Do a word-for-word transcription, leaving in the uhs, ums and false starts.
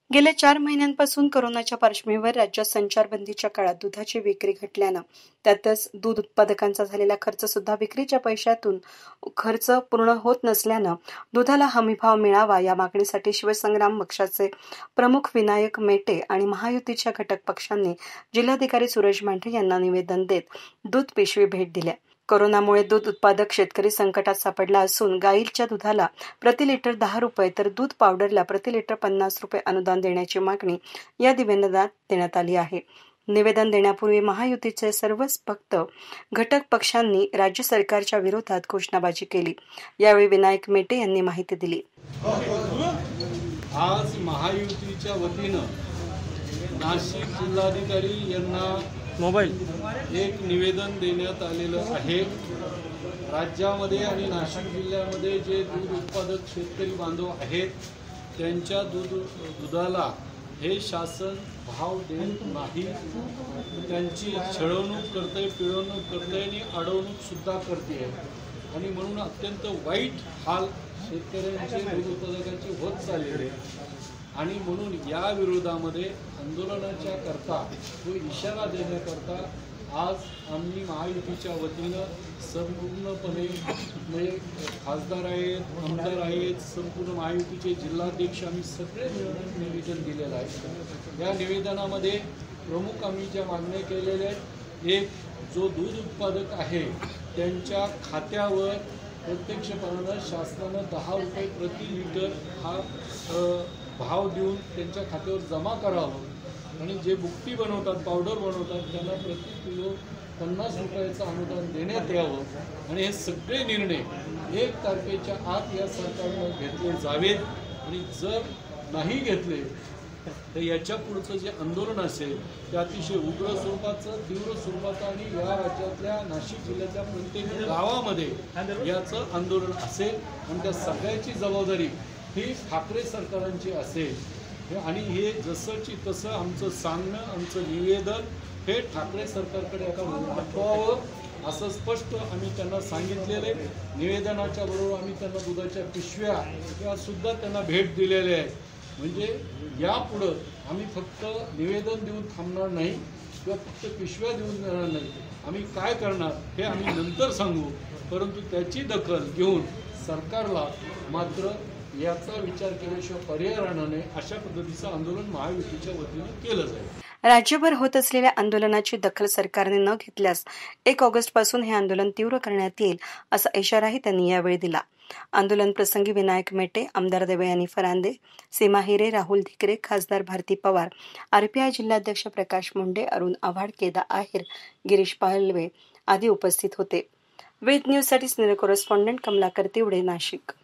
गेल्या चार महिन्यांपासून कोरोनाच्या पार्श्वभूमीवर राज्यात संचारबंदीच्या काळात दुधाची विक्री घटल्यानं त्यातच दूध उत्पादकांचा झालेला खर्च सुद्धा विक्रीच्या पैशातून खर्च पूर्ण होत नसल्यानं दुधाला हमीभाव मिळावा या मागणीसाठी शिवसंग्राम पक्षाचे प्रमुख विनायक मेटे आणि महायुतीच्या घटक पक्षांनी जिल्हाधिकारी सुरेश मांढरे यांना निवेदन देत दूध पिशवी भेट दिल्या. कोरोनामुळे दूध उत्पादक शेतकरी संकटात सापडला असून गाईच्या दुधाला प्रति लिटर दहा रुपये तर दूध पावडरला प्रति लिटर पन्नास रुपये अनुदान देण्याची मागणी या निवेदनात देण्यात आली आहे. निवेदन देण्यापूर्वी महायुतीचे सर्वच भक्त घटक पक्षांनी राज्य सरकारच्या विरोधात घोषणाबाजी केली. यावेळी विनायक मेटे यांनी माहिती दिली. आज महायुतीच्या वतीनं नाशिक जिल्हाधिकारी यांना मोबाईल एक निवेदन देण्यात आलेलं आहे. राज्यामध्ये आणि नाशिक जिल्ह्यामध्ये जे दूध उत्पादक शेतकरी बांधव आहेत त्यांच्या दूध दुधाला हे शासन भाव देत नाही. त्यांची छळवणूक करते, पिळवणूक करते आणि अडवणूक सुद्धा करते आणि म्हणून अत्यंत वाईट हाल शेतकऱ्यांचे दूध उत्पादकांचे होत चाललेले आणि म्हणून या विरोधामध्ये आंदोलनाच्या करता तो इशारा देण्याकरता आज आम्ही महायुतीच्या वतीनं संपूर्णपणे म्हणजे खासदार आहेत, आमदार आहेत, संपूर्ण महायुतीचे जिल्हाध्यक्ष आम्ही सगळे मिळून निवेदन दिलेलं आहे. या निवेदनामध्ये प्रमुख आम्ही ज्या मागण्या केलेल्या आहेत, एक जो दूध उत्पादक आहे त्यांच्या खात्यावर प्रत्यक्षपणानं शासनानं दहा रुपये प्रति लिटर हा भाव देऊन त्यांच्या खात्यावर जमा करावं आणि जे बुकटी बनवतात, पावडर बनवतात त्यांना प्रति किलो पन्नास रुपयाचं अनुदान देण्यात यावं आणि हे सगळे निर्णय एक तारखेच्या आत या सरकारनं घेतले जावेत आणि जर नाही घेतले तर याच्या पुढचं जे आंदोलन असेल ते अतिशय उग्र स्वरूपाचं, तीव्र स्वरूपाचं आणि या राज्यातल्या नाशिक जिल्ह्यातल्या प्रत्येक गावामध्ये याचं आंदोलन असेल आणि त्या सगळ्याची जबाबदारी ही ठाकरे सरकारांची असेल आणि हे जसंची तसं आमचं सांगणं, आमचं निवेदन हे ठाकरे सरकारकडे आता पाठवावं असं स्पष्ट आम्ही त्यांना सांगितलेले. निवेदनाच्या बरोबर आम्ही त्यांना दुधाच्या पिशव्या या सुद्धा त्यांना भेट दिलेल्या आहे. म्हणजे यापुढं आम्ही फक्त निवेदन देऊन थांबणार नाही किंवा फक्त पिशव्या देऊन देणार नाही. आम्ही काय करणार हे आम्ही नंतर सांगू, परंतु त्याची दखल घेऊन सरकारला मात्र याचा विचार केल्याशिवाय पर्याय राहणार नाही. अशा पद्धतीचं आंदोलन महायुतीच्या वतीनं केलं जाईल. राज्यभर होत असलेल्या आंदोलनाची दखल सरकारने न घेतल्यास एक ऑगस्ट पासून हे आंदोलन तीव्र करण्यात येईल असा इशाराही त्यांनी यावेळी दिला. आंदोलन प्रसंगी विनायक मेटे, आमदार देवयानी फरांदे, सीमा हिरे, राहुल धिकरे, खासदार भारती पवार, आरपीआय जिल्हाध्यक्ष प्रकाश मुंडे, अरुण आव्हाड, केदा आहेर, गिरीश पालवे आदी उपस्थित होते. वेद न्यूजसाठी सिनियर कॉरेस्पॉन्डंट कमलाकर तिवडे, नाशिक.